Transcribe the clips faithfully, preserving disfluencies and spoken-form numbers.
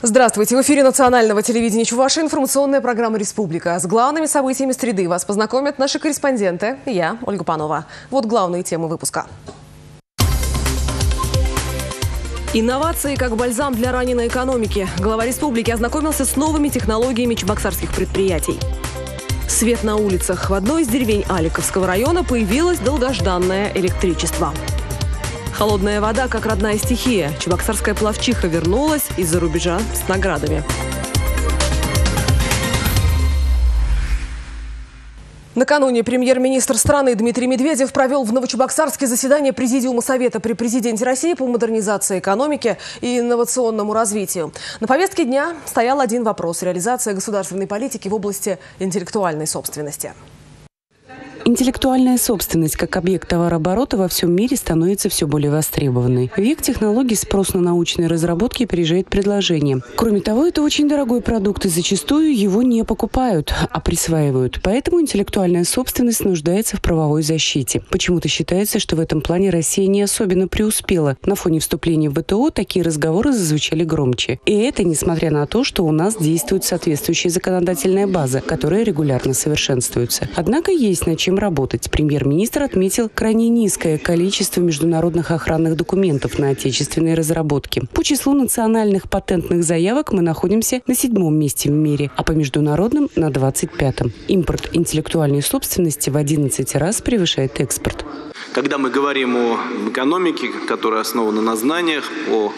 Здравствуйте! В эфире национального телевидения Чувашии информационная программа «Республика». С главными событиями среды вас познакомят наши корреспонденты. Я, Ольга Панова. Вот главные темы выпуска. Инновации как бальзам для раненой экономики. Глава республики ознакомился с новыми технологиями чебоксарских предприятий. Свет на улицах. В одной из деревень Аликовского района появилось долгожданное электричество. Холодная вода как родная стихия. Чебоксарская пловчиха вернулась из-за рубежа с наградами. Накануне премьер-министр страны Дмитрий Медведев провел в Новочебоксарске заседание Президиума Совета при президенте России по модернизации экономики и инновационному развитию. На повестке дня стоял один вопрос – реализация государственной политики в области интеллектуальной собственности. Интеллектуальная собственность как объект товарооборота во всем мире становится все более востребованной. В век технологий спрос на научные разработки опережает предложение. Кроме того, это очень дорогой продукт, и зачастую его не покупают, а присваивают. Поэтому интеллектуальная собственность нуждается в правовой защите. Почему-то считается, что в этом плане Россия не особенно преуспела. На фоне вступления в вэ тэ о такие разговоры зазвучали громче. И это несмотря на то, что у нас действует соответствующая законодательная база, которая регулярно совершенствуется. Однако есть над чем работать. Премьер-министр отметил крайне низкое количество международных охранных документов на отечественные разработки. По числу национальных патентных заявок мы находимся на седьмом месте в мире, а по международным – на двадцать пятом. Импорт интеллектуальной собственности в одиннадцать раз превышает экспорт. Когда мы говорим о экономике, которая основана на знаниях, о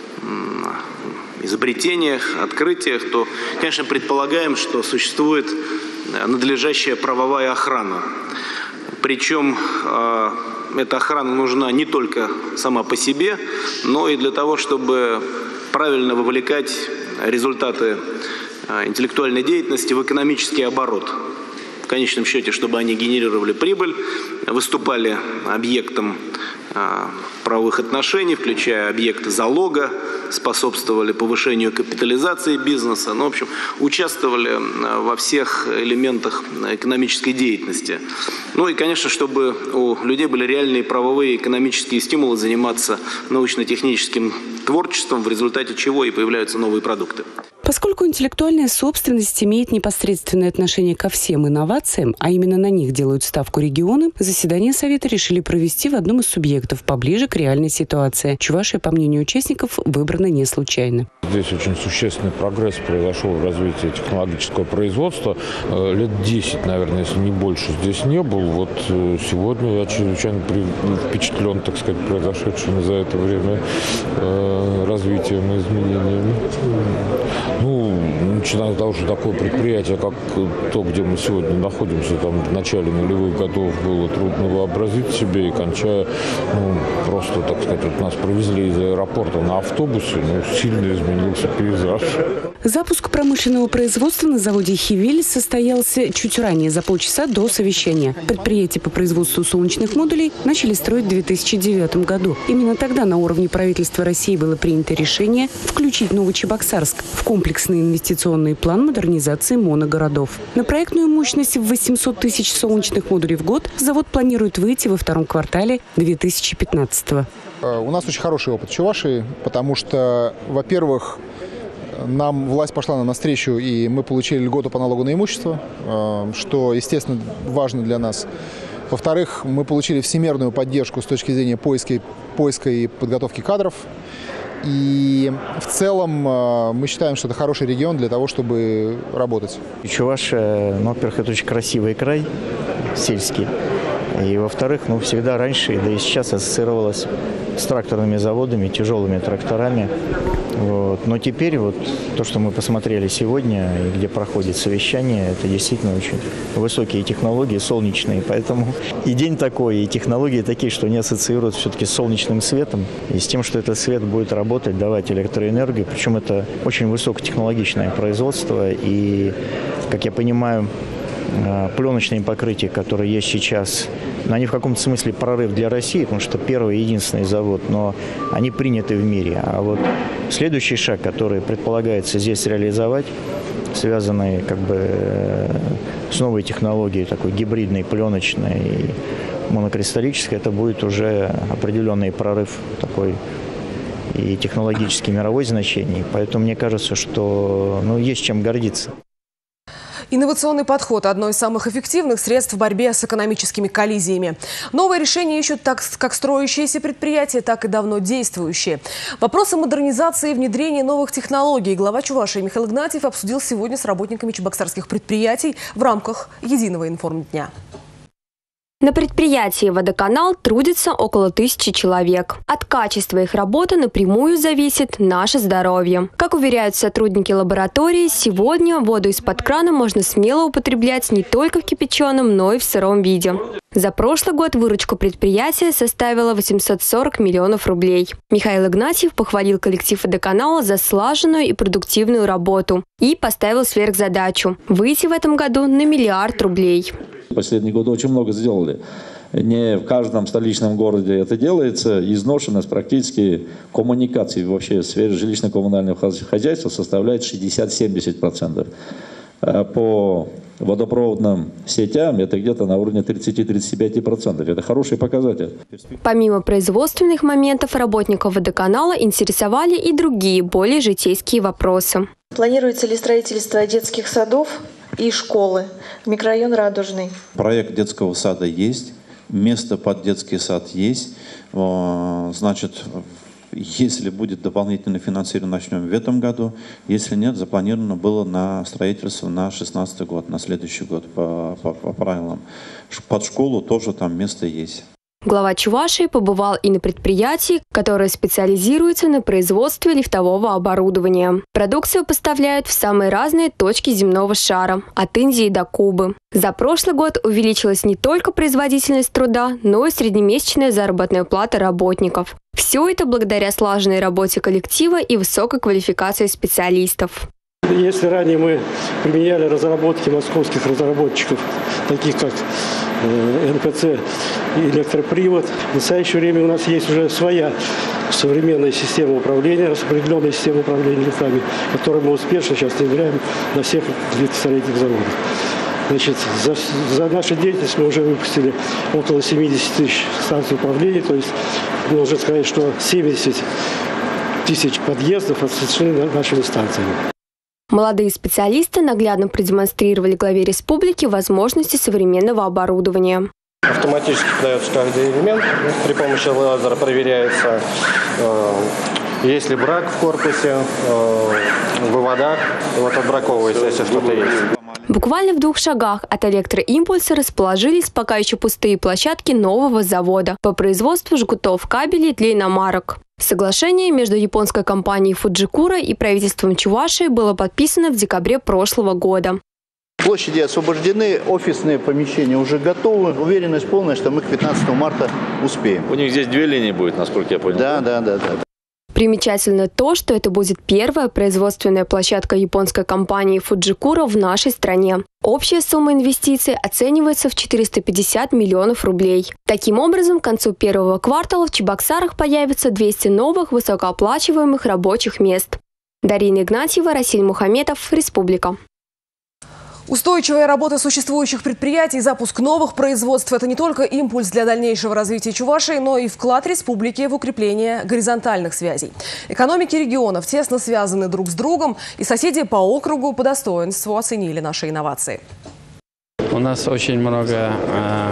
изобретениях, открытиях, то, конечно, предполагаем, что существует надлежащая правовая охрана. Причем э, эта охрана нужна не только сама по себе, но и для того, чтобы правильно вовлекать результаты э, интеллектуальной деятельности в экономический оборот. В конечном счете, чтобы они генерировали прибыль, выступали объектом э, правовых отношений, включая объекты залога, способствовали повышению капитализации бизнеса, ну, в общем, участвовали во всех элементах экономической деятельности. Ну и, конечно, чтобы у людей были реальные правовые экономические стимулы заниматься научно-техническим творчеством, в результате чего и появляются новые продукты. Поскольку интеллектуальная собственность имеет непосредственное отношение ко всем инновациям, а именно на них делают ставку регионы, заседание Совета решили провести в одном из субъектов поближе к реальной ситуации. Чувашия, по мнению участников, выбрана не случайно. Здесь очень существенный прогресс произошел в развитии технологического производства. Лет десять, наверное, если не больше, здесь не был. Вот сегодня я чрезвычайно впечатлен, так сказать, произошедшим за это время развитием и изменениями. Ну, начиная с того, что такое предприятие, как то, где мы сегодня находимся, там в начале нулевых годов было трудно вообразить себе, и кончая, ну, просто, так сказать, вот нас провезли из аэропорта на автобусе, ну, сильно изменился пейзаж. Запуск промышленного производства на заводе «Хивель» состоялся чуть ранее, за полчаса до совещания. Предприятие по производству солнечных модулей начали строить в две тысячи девятом году. Именно тогда на уровне правительства России было принято решение включить Новочебоксарск в комплексный инвестиционный план модернизации моногородов. На проектную мощность в восемьсот тысяч солнечных модулей в год завод планирует выйти во втором квартале две тысячи пятнадцатого. У нас очень хороший опыт в Чувашии, потому что, во-первых, нам власть пошла нам навстречу, и мы получили льготу по налогу на имущество, что, естественно, важно для нас. Во-вторых, мы получили всемирную поддержку с точки зрения поиска, поиска и подготовки кадров. И в целом мы считаем, что это хороший регион для того, чтобы работать. Чувашия, ну, во-первых, это очень красивый край, сельский. И, во-вторых, ну, всегда раньше, да и сейчас ассоциировалась с тракторными заводами, тяжелыми тракторами. Вот. Но теперь вот то, что мы посмотрели сегодня, и где проходит совещание, это действительно очень высокие технологии, солнечные. Поэтому и день такой, и технологии такие, что они ассоциируют все-таки с солнечным светом и с тем, что этот свет будет работать, давать электроэнергию. Причем это очень высокотехнологичное производство. И, как я понимаю, пленочные покрытия, которые есть сейчас, но они в каком-то смысле прорыв для России, потому что первый и единственный завод, но они приняты в мире. А вот следующий шаг, который предполагается здесь реализовать, связанный как бы с новой технологией, такой гибридной, пленочной, монокристаллической, это будет уже определенный прорыв такой и технологически мировой значений. Поэтому мне кажется, что ну, есть чем гордиться. Инновационный подход – одно из самых эффективных средств в борьбе с экономическими коллизиями. Новые решения ищут так как строящиеся предприятия, так и давно действующие. Вопросы модернизации и внедрения новых технологий глава Чувашии Михаил Игнатьев обсудил сегодня с работниками чебоксарских предприятий в рамках единого информдня. На предприятии «Водоканал» трудится около тысячи человек. От качества их работы напрямую зависит наше здоровье. Как уверяют сотрудники лаборатории, сегодня воду из-под крана можно смело употреблять не только в кипяченом, но и в сыром виде. За прошлый год выручка предприятия составила восемьсот сорок миллионов рублей. Михаил Игнатьев похвалил коллектив «Водоканала» за слаженную и продуктивную работу и поставил сверхзадачу – выйти в этом году на миллиард рублей. Последние годы очень много сделали. Не в каждом столичном городе это делается. Изношенность практически коммуникаций вообще в сфере жилищно-коммунального хозяйства составляет шестьдесят-семьдесят процентов. По водопроводным сетям это где-то на уровне тридцать-тридцать пять процентов. Это хороший показатель. Помимо производственных моментов, работников водоканала интересовали и другие, более житейские вопросы. Планируется ли строительство детских садов и школы в микрорайон Радужный? Проект детского сада есть, место под детский сад есть. Значит, если будет дополнительное финансирование, начнем в этом году. Если нет, запланировано было на строительство на шестнадцатый год, на следующий год по, по, по правилам. Под школу тоже там место есть. Глава Чувашии побывал и на предприятии, которое специализируется на производстве лифтового оборудования. Продукцию поставляют в самые разные точки земного шара, от Индии до Кубы. За прошлый год увеличилась не только производительность труда, но и среднемесячная заработная плата работников. Все это благодаря слаженной работе коллектива и высокой квалификации специалистов. Если ранее мы применяли разработки московских разработчиков, таких как эн пэ цэ и электропривод, в настоящее время у нас есть уже своя современная система управления, распределенная система управления лифтами, которую мы успешно сейчас внедряем на всех лифтостроительных заводах. Значит, за, за нашу деятельность мы уже выпустили около семьдесят тысяч станций управления, то есть можно сказать, что семьдесят тысяч подъездов осуществлены нашими станциями. Молодые специалисты наглядно продемонстрировали главе республики возможности современного оборудования. Автоматически подается каждый элемент, при помощи лазера проверяется, э, есть ли брак в корпусе, э, в выводах, вот отбраковывается, если что-то есть. Буквально в двух шагах от электроимпульса расположились пока еще пустые площадки нового завода по производству жгутов кабелей для иномарок. Соглашение между японской компанией Фуджикура и правительством Чувашии было подписано в декабре прошлого года. Площади освобождены, офисные помещения уже готовы. Уверенность полная, что мы к пятнадцатому марта успеем. У них здесь две линии будет, насколько я понял. Да, да, да, да. Примечательно то, что это будет первая производственная площадка японской компании Фуджикура в нашей стране. Общая сумма инвестиций оценивается в четыреста пятьдесят миллионов рублей. Таким образом, к концу первого квартала в Чебоксарах появится двести новых высокооплачиваемых рабочих мест. Дарина Игнатьева, Расиль Мухаметов, Республика. Устойчивая работа существующих предприятий и запуск новых производств – это не только импульс для дальнейшего развития Чувашии, но и вклад республики в укрепление горизонтальных связей. Экономики регионов тесно связаны друг с другом, и соседи по округу по достоинству оценили наши инновации. У нас очень много э,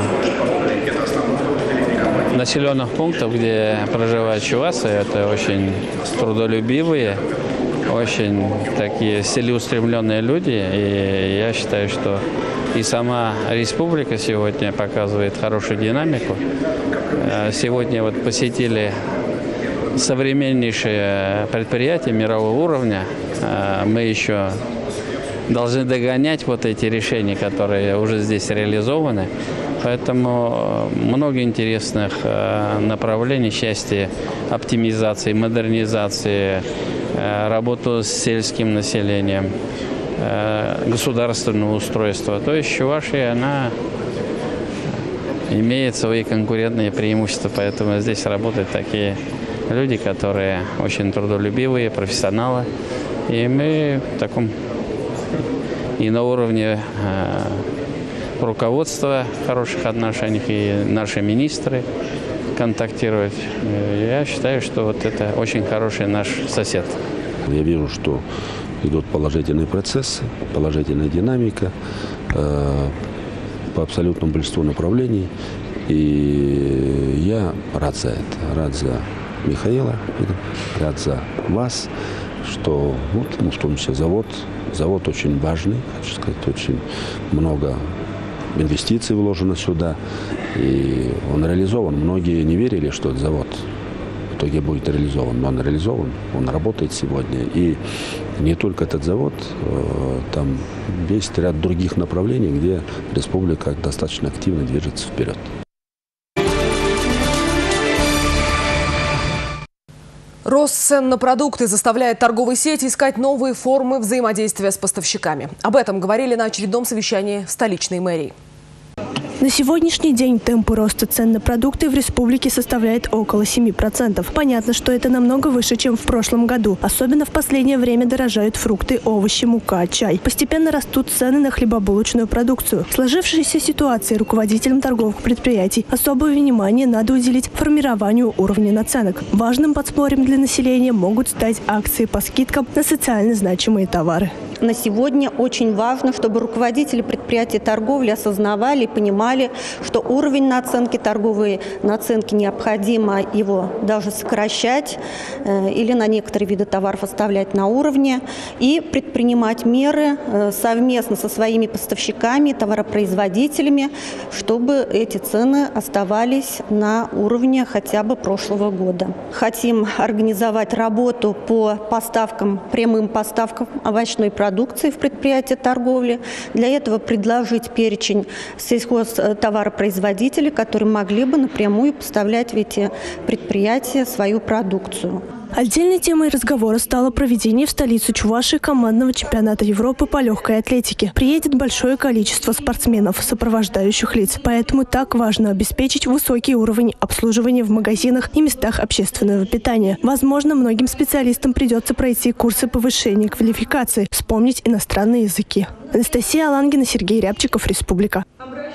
населенных пунктов, где проживают чувасы. Это очень трудолюбивые, очень такие целеустремленные люди, и я считаю, что и сама республика сегодня показывает хорошую динамику. Сегодня вот посетили современнейшие предприятия мирового уровня. Мы еще должны догонять вот эти решения, которые уже здесь реализованы. Поэтому много интересных направлений, части оптимизации, модернизации, работу с сельским населением, государственного устройства. То есть Чувашия, она имеет свои конкурентные преимущества, поэтому здесь работают такие люди, которые очень трудолюбивые, профессионалы. И мы в таком и на уровне руководства хороших отношений, и наши министры, контактировать. Я считаю, что вот это очень хороший наш сосед. Я вижу, что идут положительные процессы, положительная динамика э, по абсолютному большинству направлений. И я рад за это, рад за Михаила, рад за вас, что вот, ну, в том числе завод, завод очень важный, хочу сказать, очень много инвестиций вложено сюда, и он реализован. Многие не верили, что этот завод в итоге будет реализован, но он реализован, он работает сегодня. И не только этот завод, там есть ряд других направлений, где республика достаточно активно движется вперед. Рост цен на продукты заставляет торговые сети искать новые формы взаимодействия с поставщиками. Об этом говорили на очередном совещании столичной мэрии. На сегодняшний день темпы роста цен на продукты в республике составляет около семи процентов. Понятно, что это намного выше, чем в прошлом году. Особенно в последнее время дорожают фрукты, овощи, мука, чай. Постепенно растут цены на хлебобулочную продукцию. В сложившейся ситуации руководителям торговых предприятий особое внимание надо уделить формированию уровня наценок. Важным подспорьем для населения могут стать акции по скидкам на социально значимые товары. На сегодня очень важно, чтобы руководители предприятий торговли осознавали и понимали, что уровень наценки, торговые наценки, необходимо его даже сокращать э, или на некоторые виды товаров оставлять на уровне и предпринимать меры э, совместно со своими поставщиками, товаропроизводителями, чтобы эти цены оставались на уровне хотя бы прошлого года. Хотим организовать работу по поставкам, прямым поставкам овощной продукции, продукции в предприятии торговли. Для этого предложить перечень сельхозтоваропроизводителей, которые могли бы напрямую поставлять в эти предприятия свою продукцию. Отдельной темой разговора стало проведение в столицу Чувашии командного чемпионата Европы по легкой атлетике. Приедет большое количество спортсменов, сопровождающих лиц. Поэтому так важно обеспечить высокий уровень обслуживания в магазинах и местах общественного питания. Возможно, многим специалистам придется пройти курсы повышения квалификации, вспомнить иностранные языки. Анастасия Алангина, Сергей Рябчиков, Республика.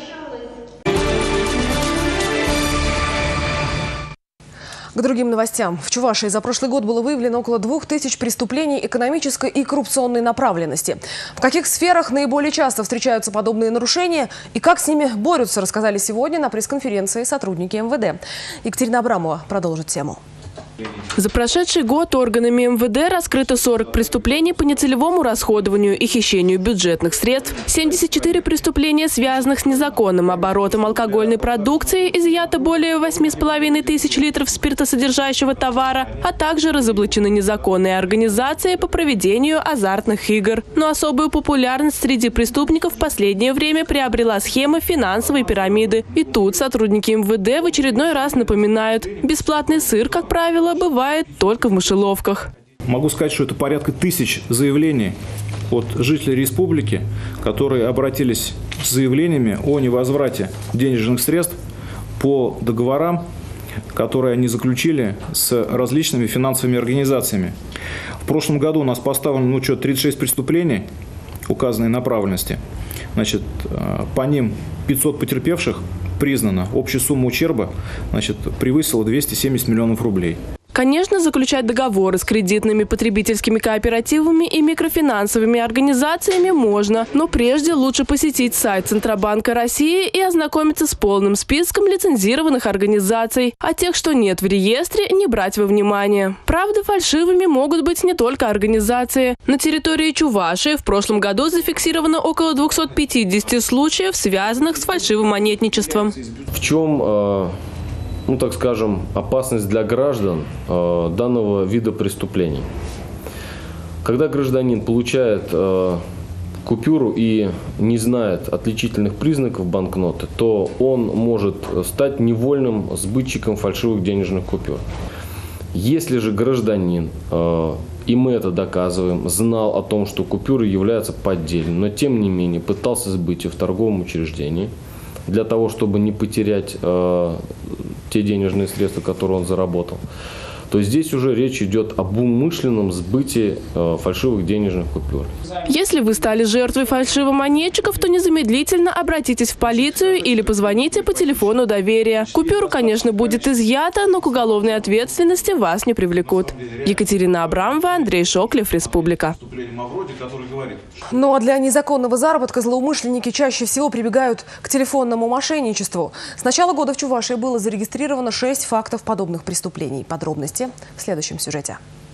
К другим новостям. В Чувашии за прошлый год было выявлено около двух тысяч преступлений экономической и коррупционной направленности. В каких сферах наиболее часто встречаются подобные нарушения и как с ними борются, рассказали сегодня на пресс-конференции сотрудники эм вэ дэ. Екатерина Абрамова продолжит тему. За прошедший год органами эм вэ дэ раскрыто сорок преступлений по нецелевому расходованию и хищению бюджетных средств, семьдесят четыре преступления, связанных с незаконным оборотом алкогольной продукции, изъято более восьми с половиной тысяч литров спиртосодержащего товара, а также разоблачены незаконные организации по проведению азартных игр. Но особую популярность среди преступников в последнее время приобрела схема финансовой пирамиды. И тут сотрудники эм вэ дэ в очередной раз напоминают: бесплатный сыр, как правило, бывает только в мышеловках. Могу сказать, что это порядка тысяч заявлений от жителей республики, которые обратились с заявлениями о невозврате денежных средств по договорам, которые они заключили с различными финансовыми организациями. В прошлом году у нас поставлено ну, что, тридцать шесть преступлений указанной направленности. Значит, по ним пятьсот потерпевших признано. Общая сумма ущерба значит, превысила двести семьдесят миллионов рублей. Конечно, заключать договоры с кредитными потребительскими кооперативами и микрофинансовыми организациями можно, но прежде лучше посетить сайт Центробанка России и ознакомиться с полным списком лицензированных организаций, а тех, что нет в реестре, не брать во внимание. Правда, фальшивыми могут быть не только организации. На территории Чувашии в прошлом году зафиксировано около двухсот пятидесяти случаев, связанных с фальшивомонетничеством. В чем... Э... ну, так скажем, опасность для граждан э, данного вида преступлений. Когда гражданин получает э, купюру и не знает отличительных признаков банкноты, то он может стать невольным сбытчиком фальшивых денежных купюр. Если же гражданин, э, и мы это доказываем, знал о том, что купюры являются поддельными, но тем не менее пытался сбыть ее в торговом учреждении, для того, чтобы не потерять э, те денежные средства, которые он заработал, то здесь уже речь идет об умышленном сбытии э, фальшивых денежных купюр. Если вы стали жертвой фальшивомонетчиков, то незамедлительно обратитесь в полицию или позвоните по телефону доверия. Купюра, конечно, будет изъята, но к уголовной ответственности вас не привлекут. Екатерина Абрамова, Андрей Шоклев, Республика. Ну а для незаконного заработка злоумышленники чаще всего прибегают к телефонному мошенничеству. С начала года в Чувашии было зарегистрировано шесть фактов подобных преступлений. Подробности в следующем сюжете.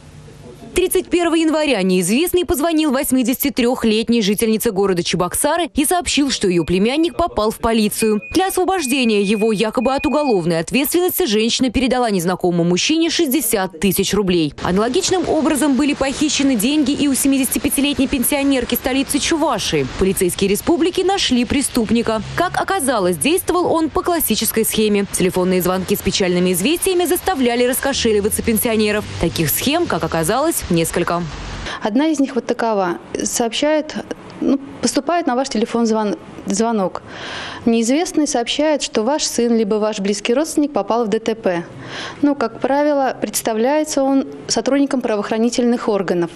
тридцать первого января неизвестный позвонил восьмидесятитрёхлетней жительнице города Чебоксары и сообщил, что ее племянник попал в полицию. Для освобождения его якобы от уголовной ответственности женщина передала незнакомому мужчине шестьдесят тысяч рублей. Аналогичным образом были похищены деньги и у семидесятипятилетней пенсионерки столицы Чувашии. Полицейские республики нашли преступника. Как оказалось, действовал он по классической схеме. Телефонные звонки с печальными известиями заставляли раскошеливаться пенсионеров. Таких схем, как оказалось, несколько. Одна из них вот такова. Сообщает, ну, поступает на ваш телефон звон, звонок. Неизвестный сообщает, что ваш сын либо ваш близкий родственник попал в ДТП. Ну, как правило, представляется он сотрудником правоохранительных органов.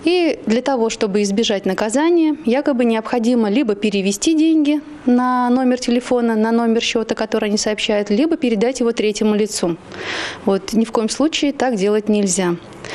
И для того, чтобы избежать наказания, якобы необходимо либо перевести деньги на номер телефона, на номер счета, который они сообщают, либо передать его третьему лицу. Вот, ни в коем случае так делать нельзя.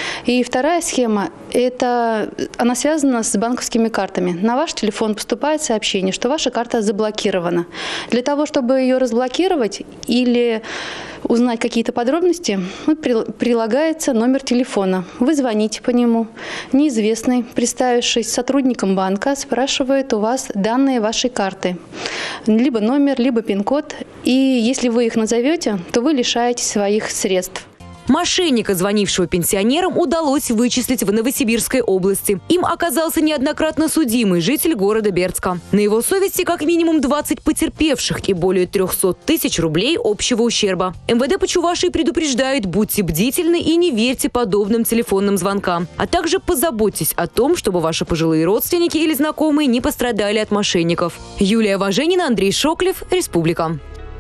И вторая схема, это, она связана с банковскими картами. На ваш телефон поступает сообщение, что ваша карта заблокирована. Для того, чтобы ее разблокировать или узнать какие-то подробности, прилагается номер телефона. Вы звоните по нему. Неизвестный, представившись сотрудником банка, спрашивает у вас данные вашей карты. Либо номер, либо пин-код. И если вы их назовете, то вы лишаетесь своих средств. Мошенника, звонившего пенсионерам, удалось вычислить в Новосибирской области. Им оказался неоднократно судимый житель города Бердска. На его совести как минимум двадцать потерпевших и более трёхсот тысяч рублей общего ущерба. МВД по Чувашии предупреждает: будьте бдительны и не верьте подобным телефонным звонкам. А также позаботьтесь о том, чтобы ваши пожилые родственники или знакомые не пострадали от мошенников. Юлия Важенина, Андрей Шоклев, Республика.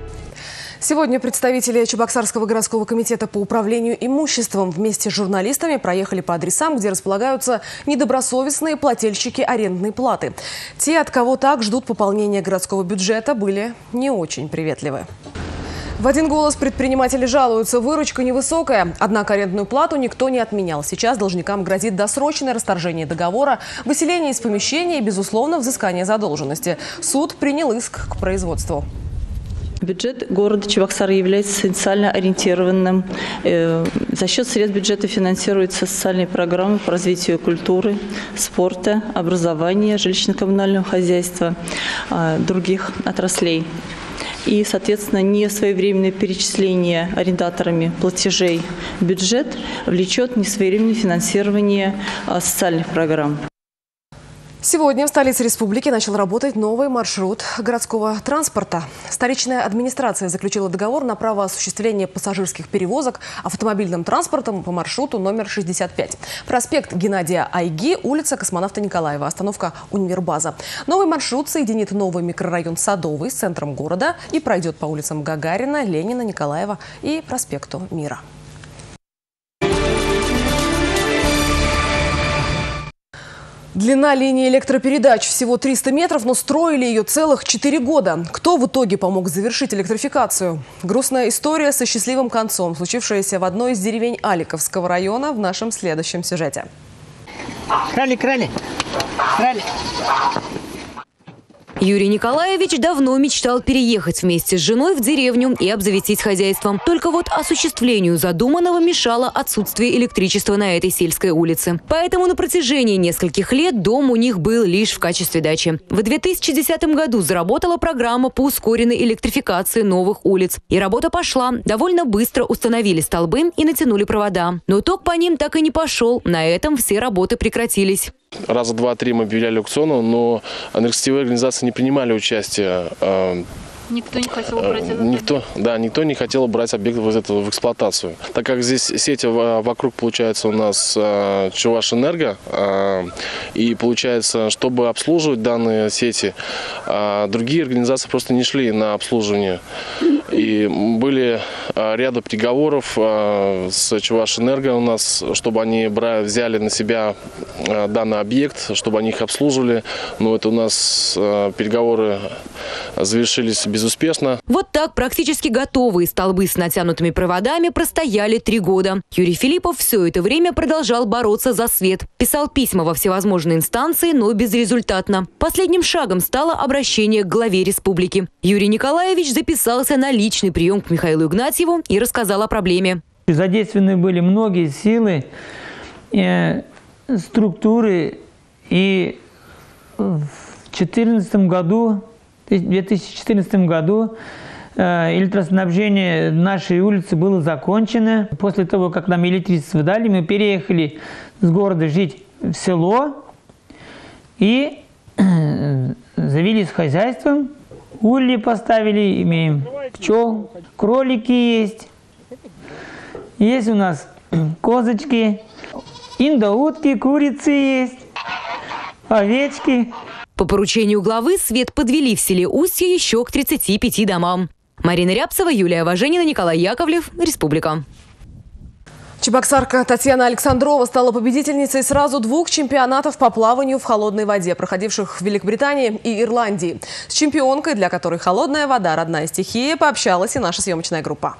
Сегодня представители Чебоксарского городского комитета по управлению имуществом вместе с журналистами проехали по адресам, где располагаются недобросовестные плательщики арендной платы. Те, от кого так ждут пополнения городского бюджета, были не очень приветливы. В один голос предприниматели жалуются: выручка невысокая, однако арендную плату никто не отменял. Сейчас должникам грозит досрочное расторжение договора, выселение из помещения и, безусловно, взыскание задолженности. Суд принял иск к производству. Бюджет города Чебоксары является социально ориентированным. За счет средств бюджета финансируются социальные программы по развитию культуры, спорта, образования, жилищно-коммунального хозяйства, других отраслей. И, соответственно, несвоевременное перечисление арендаторами платежей в бюджет влечет несвоевременное финансирование социальных программ. Сегодня в столице республики начал работать новый маршрут городского транспорта. Столичная администрация заключила договор на право осуществления пассажирских перевозок автомобильным транспортом по маршруту номер шестьдесят пять. Проспект Геннадия Айги, улица Космонавта Николаева, остановка Универбаза. Новый маршрут соединит новый микрорайон Садовый с центром города и пройдет по улицам Гагарина, Ленина, Николаева и проспекту Мира. Длина линии электропередач всего триста метров, но строили ее целых четыре года. Кто в итоге помог завершить электрификацию? Грустная история со счастливым концом, случившаяся в одной из деревень Аликовского района, в нашем следующем сюжете. Крали, крали, крали. Юрий Николаевич давно мечтал переехать вместе с женой в деревню и обзавестись хозяйством. Только вот осуществлению задуманного мешало отсутствие электричества на этой сельской улице. Поэтому на протяжении нескольких лет дом у них был лишь в качестве дачи. В две тысячи десятом году заработала программа по ускоренной электрификации новых улиц. И работа пошла. Довольно быстро установили столбы и натянули провода. Но ток по ним так и не пошел. На этом все работы прекратились. Раза два-три мы объявляли аукционы, но энергосетевые организации не принимали участие. Никто не хотел брать этот никто, объект? Да, никто не хотел брать объект вот этого в эксплуатацию. Так как здесь сети вокруг, получается, у нас Чувашэнерго, и получается, чтобы обслуживать данные сети, другие организации просто не шли на обслуживание. И были ряда переговоров с Чувашэнерго у нас, чтобы они брали, взяли на себя данный объект, чтобы они их обслуживали. Но это у нас переговоры завершились безуспешно. Вот так практически готовые столбы с натянутыми проводами простояли три года. Юрий Филиппов все это время продолжал бороться за свет. Писал письма во всевозможные инстанции, но безрезультатно. Последним шагом стало обращение к главе республики. Юрий Николаевич записался на личный прием к Михаилу Игнатьеву и рассказал о проблеме. Задействованы были многие силы, э, структуры, и в две тысячи четырнадцатом году, в две тысячи четырнадцатом году э, электроснабжение нашей улицы было закончено. После того, как нам электричество дали, мы переехали с города жить в село и э, завелись хозяйством. Ульи поставили, имеем пчел, кролики есть. Есть у нас козочки, индоутки, курицы есть, овечки. По поручению главы свет подвели в селе Устье еще к тридцати пяти домам. Марина Рябцева, Юлия Важенина, Николай Яковлев, Республика. Чебоксарка Татьяна Александрова стала победительницей сразу двух чемпионатов по плаванию в холодной воде, проходивших в Великобритании и Ирландии. С чемпионкой, для которой холодная вода – родная стихия, пообщалась и наша съемочная группа.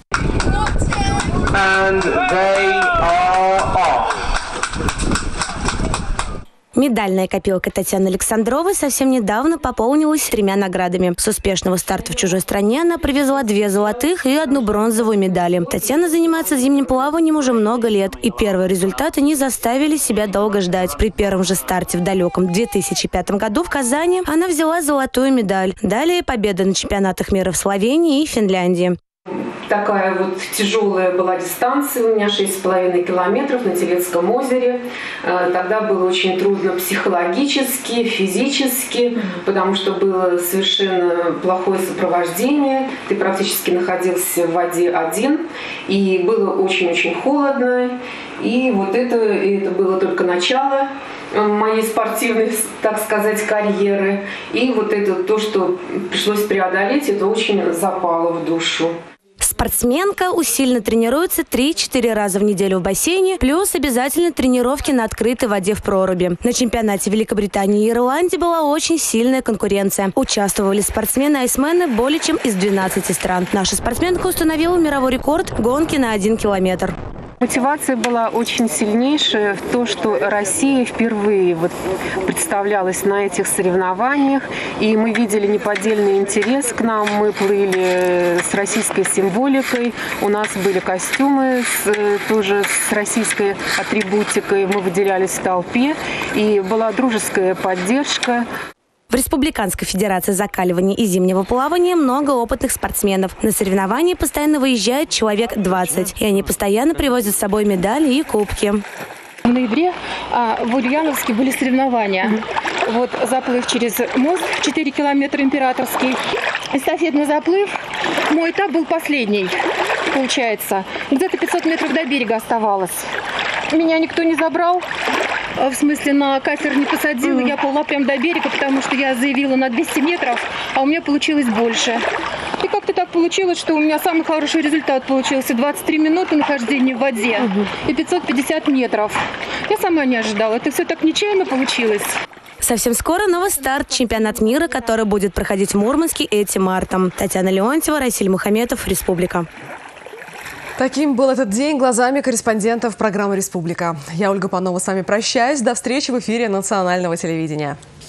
Медальная копилка Татьяны Александровой совсем недавно пополнилась тремя наградами. С успешного старта в чужой стране она привезла две золотых и одну бронзовую медали. Татьяна занимается зимним плаванием уже много лет, и первые результаты не заставили себя долго ждать. При первом же старте в далеком две тысячи пятом году в Казани она взяла золотую медаль. Далее победа на чемпионатах мира в Словении и Финляндии. Такая вот тяжелая была дистанция у меня, шесть с половиной километров на Телецком озере. Тогда было очень трудно психологически, физически, потому что было совершенно плохое сопровождение. Ты практически находился в воде один, и было очень-очень холодно. И вот это, это было только начало моей спортивной, так сказать, карьеры. И вот это то, что пришлось преодолеть, это очень запало в душу. Спортсменка усиленно тренируется три-четыре раза в неделю в бассейне, плюс обязательно тренировки на открытой воде в проруби. На чемпионате Великобритании и Ирландии была очень сильная конкуренция. Участвовали спортсмены-айсмены более чем из двенадцати стран. Наша спортсменка установила мировой рекорд гонки на один километр. Мотивация была очень сильнейшая в то, что Россия впервые вот представлялась на этих соревнованиях, и мы видели неподдельный интерес к нам. Мы плыли с российской символикой, у нас были костюмы с, тоже с российской атрибутикой, мы выделялись в толпе, и была дружеская поддержка. В Республиканской федерации закаливания и зимнего плавания много опытных спортсменов. На соревнования постоянно выезжает человек двадцать, и они постоянно привозят с собой медали и кубки. В ноябре а, в Ульяновске были соревнования. Mm-hmm. Вот заплыв через мост, четыре километра Императорский. Эстафетный заплыв. Мой этап был последний, получается. Где-то пятьсот метров до берега оставалось. Меня никто не забрал. В смысле, на катер не посадил. Mm-hmm. Я плыла прям до берега, потому что я заявила на двести метров, а у меня получилось больше. И как-то так получилось, что у меня самый хороший результат получился. двадцать три минуты нахождения в воде mm-hmm. и пятьсот пятьдесят метров. Я сама не ожидала. Это все так нечаянно получилось. Совсем скоро новый старт. Чемпионат мира, который будет проходить в Мурманске этим мартом. Татьяна Леонтьева, Расиль Мухаметов, Республика. Таким был этот день глазами корреспондентов программы «Республика». Я, Ольга Панова, с вами прощаюсь. До встречи в эфире национального телевидения.